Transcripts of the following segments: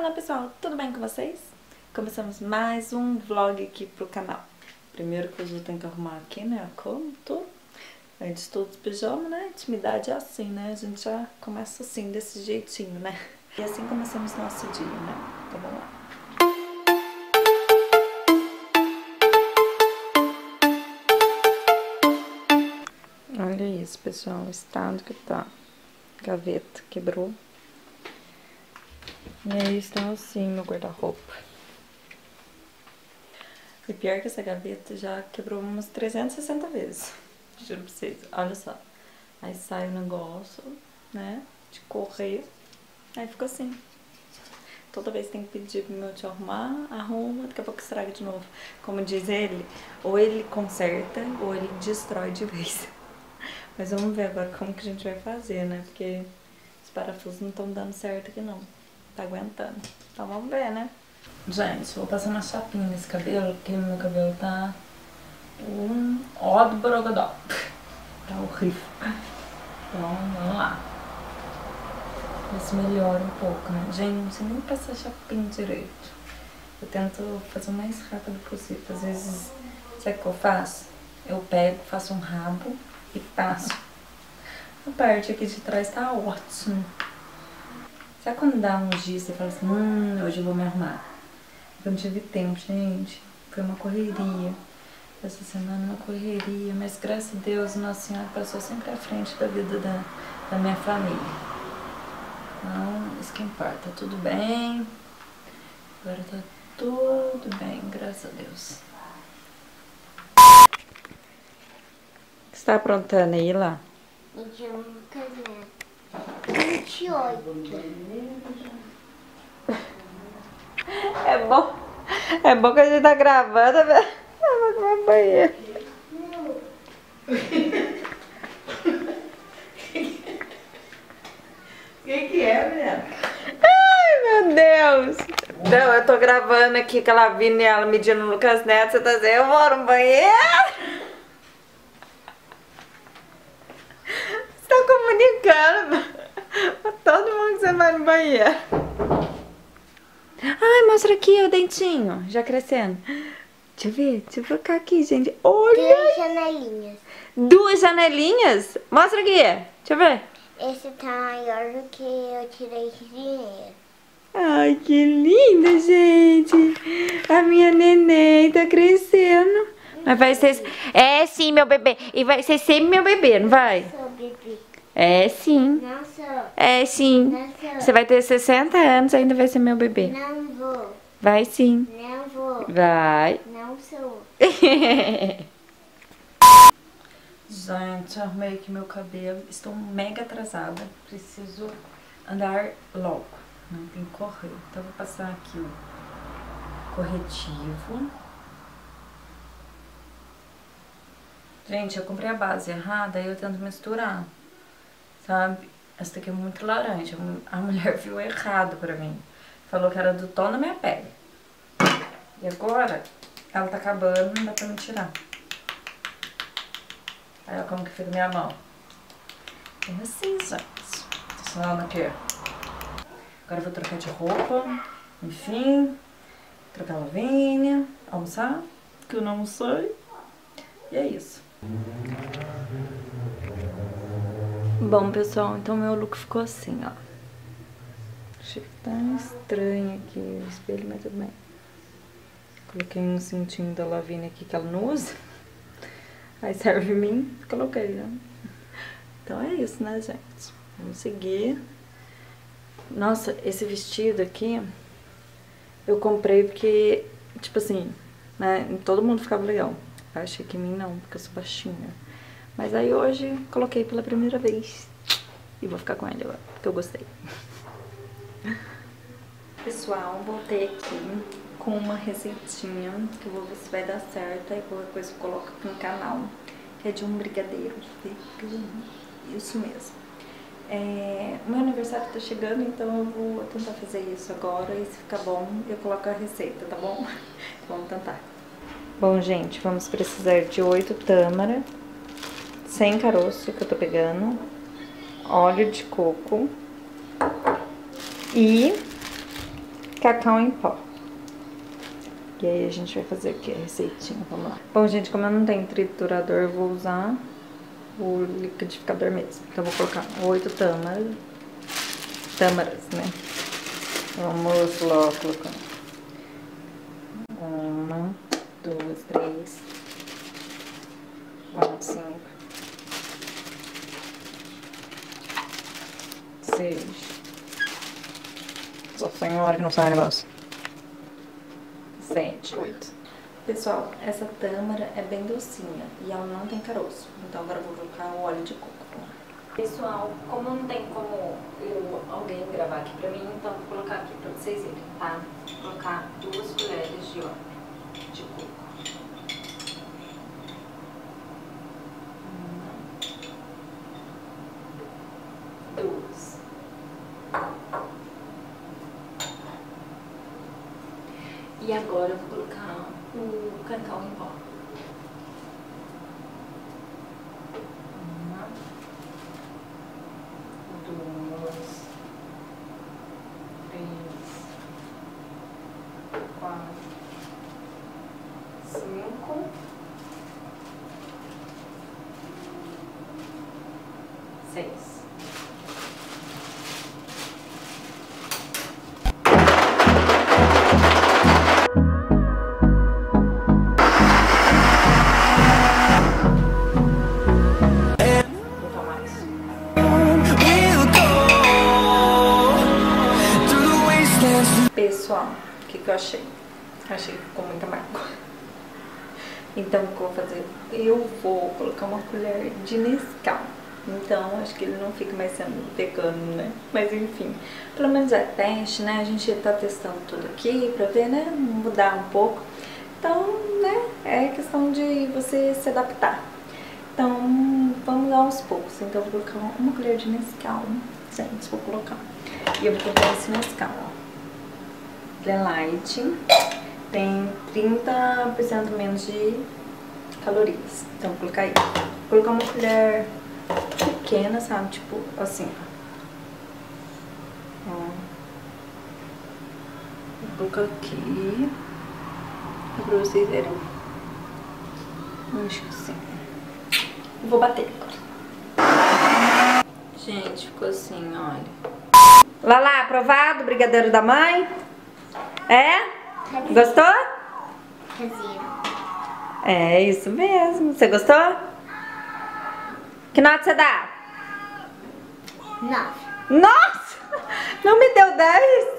Fala pessoal, tudo bem com vocês? Começamos mais um vlog aqui pro canal. Primeiro que eu tenho que arrumar aqui, né, a cama, tudo. Antes de tudo, pijama, né, intimidade é assim, né, a gente já começa assim, desse jeitinho, né. E assim começamos nosso dia, né, então vamos lá. Olha isso, pessoal, o estado que tá. Gaveta quebrou. E aí está assim meu guarda-roupa. E pior que essa gaveta já quebrou umas 360 vezes. Juro pra vocês, olha só. Aí sai o negócio, né, de correr. Aí fica assim. Toda vez tem que pedir pro meu tio arrumar, arruma, daqui a pouco estraga de novo. Como diz ele, ou ele conserta ou ele destrói de vez. Mas vamos ver agora como que a gente vai fazer, né, porque os parafusos não estão dando certo aqui não. Tá aguentando. Então vamos ver, né? Gente, vou passar uma chapinha nesse cabelo, porque meu cabelo tá um ó do borogodó. Tá horrível. Então, vamos lá. Ver se melhora um pouco, né? Gente, não sei nem passar chapinha direito. Eu tento fazer o mais rápido possível. Às vezes, sabe o que eu faço? Eu pego, faço um rabo e passo. A parte aqui de trás tá ótimo. Sabe quando dá uns dias e você fala assim, hoje eu vou me arrumar? Eu não tive tempo, gente. Foi uma correria. Essa semana uma correria. Mas graças a Deus, Nossa Senhora passou sempre à frente da vida da minha família. Então, isso que importa. Tá tudo bem. Agora tá tudo bem, graças a Deus. O que você tá aprontando aí, lá? 28. É bom que a gente tá gravando, velho. Eu vou tomar banheiro. Que é, menina? Ai, meu Deus. Não, eu tô gravando aqui que ela vindo e ela medindo o Lucas Neto. Você tá dizendo, eu vou no banheiro? Você tá comunicando pra todo mundo que você vai no banheiro. Ai, mostra aqui o dentinho, já crescendo. Deixa eu focar aqui, gente. Olha! 2 janelinhas. 2 janelinhas? Mostra aqui, deixa eu ver. Esse tá maior do que eu tirei de dinheiro. Ai, que linda, gente. A minha neném tá crescendo. Mas vai ser... É sim, meu bebê. E vai ser sempre meu bebê, não vai? Sou bebê. É sim. Não sou. É sim. Não sou. Você vai ter 60 anos e ainda vai ser meu bebê. Não vou. Vai sim. Não vou. Vai. Não sou. Gente, arrumei aqui meu cabelo. Estou mega atrasada. Preciso andar logo. Não tem que correr. Então, vou passar aqui o corretivo. Gente, eu comprei a base errada e eu tento misturar. Sabe? Essa daqui é muito laranja. A mulher viu errado pra mim. Falou que era do tom da minha pele. E agora, ela tá acabando, não dá pra me tirar. Aí, ó, como que fica minha mão. É assim, gente. Tô falando aqui. Agora eu vou trocar de roupa. Enfim. Trocar a luvinha. Almoçar. Que eu não almocei. E é isso. Bom, pessoal, então meu look ficou assim, ó. Achei que tá estranho aqui o espelho, mas tudo bem. Coloquei um cintinho da Lavigne aqui que ela não usa. Aí serve em mim, coloquei, né? Então é isso, né, gente? Vamos seguir. Nossa, esse vestido aqui eu comprei porque, tipo assim, né, todo mundo ficava legal. Eu achei que em mim não, porque eu sou baixinha. Mas aí hoje coloquei pela primeira vez. E vou ficar com ele agora, porque eu gostei. Pessoal, voltei aqui com uma receitinha que eu vou ver se vai dar certo. Aí qualquer coisa eu coloco aqui no canal. Que é de um brigadeiro vegano. Isso mesmo. O meu aniversário tá chegando, então eu vou tentar fazer isso agora. E se ficar bom, eu coloco a receita, tá bom? Vamos tentar. Bom, gente, vamos precisar de 8 tâmara, sem caroço que eu tô pegando, óleo de coco e cacau em pó. E aí a gente vai fazer aqui a receitinha, vamos lá. Bom, gente, como eu não tenho triturador, eu vou usar o liquidificador mesmo. Então eu vou colocar 8 tâmaras, né? Vamos lá colocando. 1, 2, 3, 4, 5, 6. Só foi uma hora que não sai o negócio. 7, 8. Pessoal, essa tâmara é bem docinha e ela não tem caroço. Então agora eu vou colocar o óleo de coco. Pessoal, como não tem como alguém gravar aqui pra mim, então vou colocar aqui pra vocês verem, tá? Vou colocar 2 colheres de óleo de coco. 1, 2. E agora eu vou colocar o cacau em pó. 1, 2, 3, 4, 5, 6. Pessoal, o que eu achei? Achei que ficou muito amargo. Então, o que eu vou fazer? Eu vou colocar uma colher de Nescau. Então, acho que ele não fica mais sendo vegano, né? Mas enfim, pelo menos é teste, né? A gente tá testando tudo aqui pra ver, né? Mudar um pouco. Então, né? É questão de você se adaptar. Então, vamos aos poucos. Então, eu vou colocar uma colher de Nescau. Gente, vou colocar. E eu vou colocar esse Nescau, ó. Ele é light, tem 30% menos de calorias. Então, vou colocar aí. Vou colocar uma colher pequena, sabe? Tipo assim, ó. Vou colocar aqui. Pra vocês verem. Acho que sim. Vou bater agora. Gente, ficou assim, olha. Lala, aprovado? Brigadeiro da mãe? É? Gostou? É isso mesmo. Você gostou? Que nota você dá? 9. Nossa! Não me deu 10?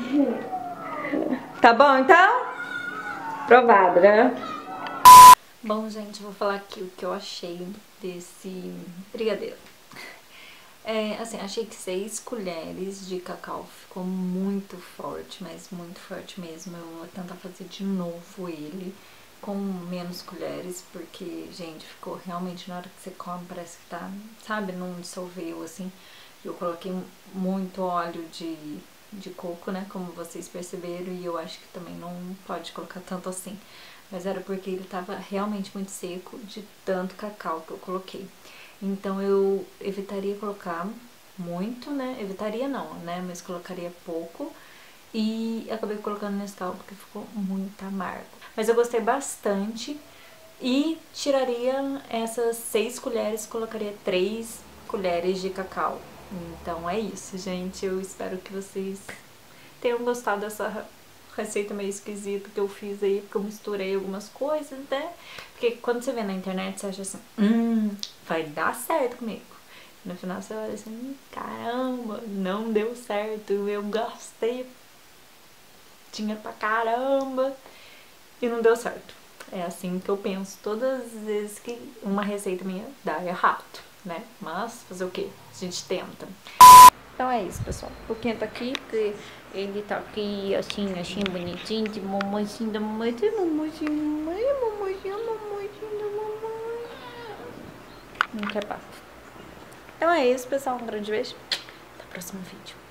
Tá bom, então? Aprovado, né? Bom, gente, vou falar aqui o que eu achei desse brigadeiro. Assim, achei que 6 colheres de cacau ficou muito forte, mas muito forte mesmo. Eu vou tentar fazer de novo ele com menos colheres, porque, gente, ficou realmente, na hora que você come, parece que tá, sabe, não dissolveu, assim. Eu coloquei muito óleo de coco, né, como vocês perceberam, e eu acho que também não pode colocar tanto assim. Mas era porque ele tava realmente muito seco de tanto cacau que eu coloquei. Então eu evitaria colocar muito, né? Evitaria não, né? Mas colocaria pouco. E acabei colocando Nescau porque ficou muito amargo. Mas eu gostei bastante. E tiraria essas 6 colheres, colocaria 3 colheres de cacau. Então é isso, gente. Eu espero que vocês tenham gostado dessa receita meio esquisita que eu fiz aí, porque eu misturei algumas coisas, né? Porque quando você vê na internet, você acha assim, vai dar certo comigo. No final você olha assim, caramba, não deu certo, eu gastei dinheiro pra caramba e não deu certo. É assim que eu penso todas as vezes que uma receita minha dá errado, né? Mas fazer o quê? A gente tenta. Então é isso, pessoal. O pouquinho tá aqui, porque ele tá aqui assim, bonitinho, de mamãezinho da mamãe, de mamãezinho da mamãe, mamãezinho da mamãe. Não quer papo. Então é isso, pessoal. Um grande beijo. Até o próximo vídeo.